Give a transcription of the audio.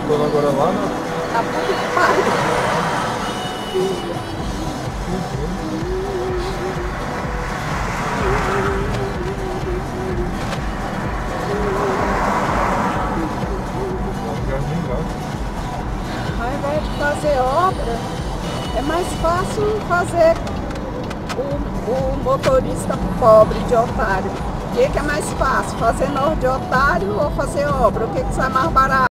voltando agora lá, né? Tá muito pariu. Ao invés de fazer obra, é mais fácil fazer o motorista pobre de otário. O que é mais fácil? Fazer nós de otário ou fazer obra? O que sai mais barato?